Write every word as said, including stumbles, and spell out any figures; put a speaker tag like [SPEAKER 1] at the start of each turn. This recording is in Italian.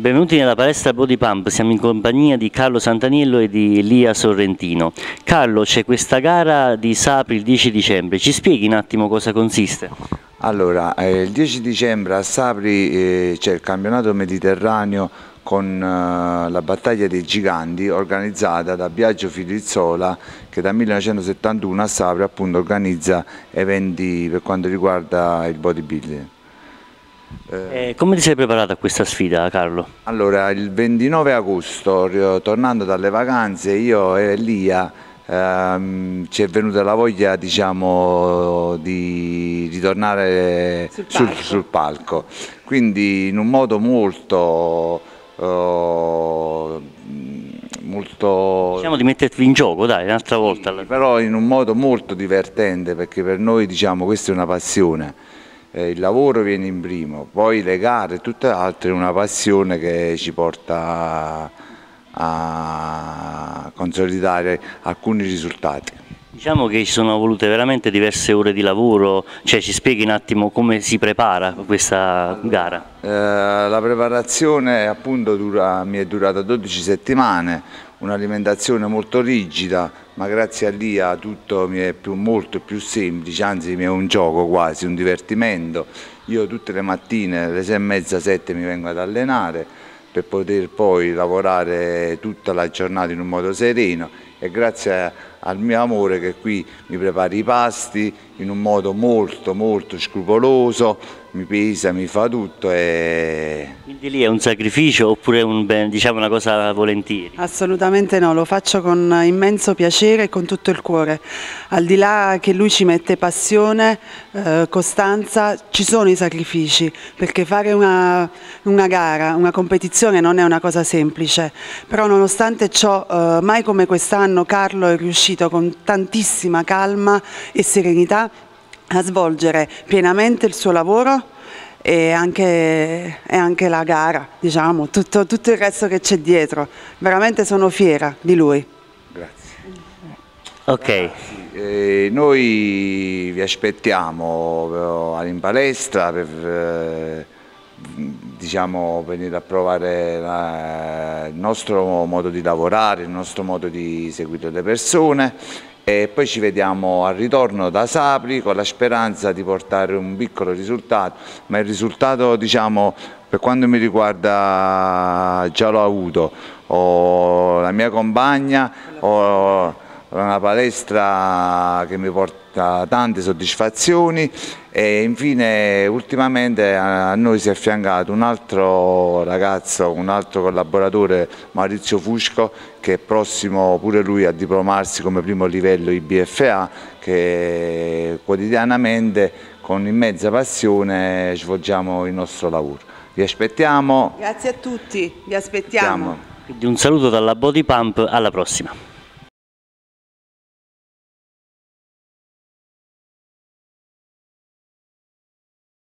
[SPEAKER 1] Benvenuti nella palestra Body Pump, siamo in compagnia di Carlo Santaniello e di Elia Sorrentino. Carlo, c'è questa gara di Sapri il dieci dicembre, ci spieghi un attimo cosa consiste?
[SPEAKER 2] Allora, eh, il dieci dicembre a Sapri eh, c'è il campionato mediterraneo con eh, la battaglia dei giganti organizzata da Biagio Filizzola, che dal millenovecentosettantuno a Sapri appunto organizza eventi per quanto riguarda il bodybuilding.
[SPEAKER 1] Eh, come ti sei preparato a questa sfida, Carlo?
[SPEAKER 2] Allora, il ventinove agosto, tornando dalle vacanze, io e Elia ehm, ci è venuta la voglia, diciamo, di ritornare
[SPEAKER 3] sul
[SPEAKER 2] sul,
[SPEAKER 3] palco.
[SPEAKER 2] sul palco. Quindi in un modo molto, eh, molto
[SPEAKER 1] Diciamo di metterti in gioco, dai, un'altra volta.
[SPEAKER 2] sì, però in un modo molto divertente, perché per noi, diciamo, questa è una passione. Eh, il lavoro viene in primo, poi le gare e tutte le altre è una passione che ci porta a, a consolidare alcuni risultati.
[SPEAKER 1] Diciamo che ci sono volute veramente diverse ore di lavoro, cioè ci spieghi un attimo come si prepara questa gara?
[SPEAKER 2] Eh, la preparazione appunto dura, mi è durata dodici settimane, un'alimentazione molto rigida, ma grazie a Lia tutto mi è più, molto più semplice, anzi mi è un gioco quasi, un divertimento. Io tutte le mattine alle sei e mezza, sette mi vengo ad allenare per poter poi lavorare tutta la giornata in un modo sereno, e grazie al mio amore che qui mi prepara i pasti in un modo molto molto scrupoloso, mi pesa, mi fa tutto. E...
[SPEAKER 1] Quindi lì è un sacrificio oppure un, diciamo, una cosa volentieri?
[SPEAKER 3] Assolutamente no, lo faccio con immenso piacere e con tutto il cuore. Al di là che lui ci mette passione, eh, costanza, ci sono i sacrifici, perché fare una, una gara, una competizione non è una cosa semplice, però nonostante ciò, eh, mai come quest'anno Carlo è riuscito con tantissima calma e serenità a svolgere pienamente il suo lavoro e anche, e anche la gara, diciamo, tutto, tutto il resto che c'è dietro. Veramente sono fiera di lui.
[SPEAKER 2] Grazie.
[SPEAKER 1] Ok.
[SPEAKER 2] Ragazzi, eh, noi vi aspettiamo eh, in palestra per eh, diciamo, venire a provare la, il nostro modo di lavorare, il nostro modo di seguire le persone, e poi ci vediamo al ritorno da Sapri con la speranza di portare un piccolo risultato, ma il risultato, diciamo, per quanto mi riguarda già l'ho avuto. Ho la mia compagna, ho una palestra che mi porta tante soddisfazioni, e infine ultimamente a noi si è affiancato un altro ragazzo, un altro collaboratore, Maurizio Fusco, che è prossimo pure lui a diplomarsi come primo livello I B F A, che quotidianamente con immensa passione svolgiamo il nostro lavoro. Vi aspettiamo.
[SPEAKER 3] Grazie a tutti, vi aspettiamo.
[SPEAKER 1] Quindi un saluto dalla Body Pump, alla prossima.